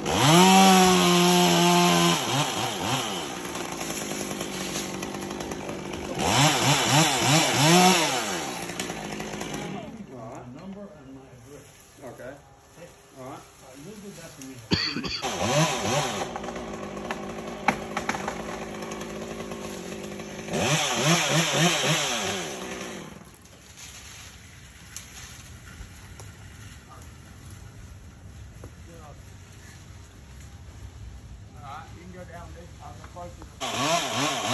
Okay. All right. You do that for me. All right, you can go down there. I'll go close to the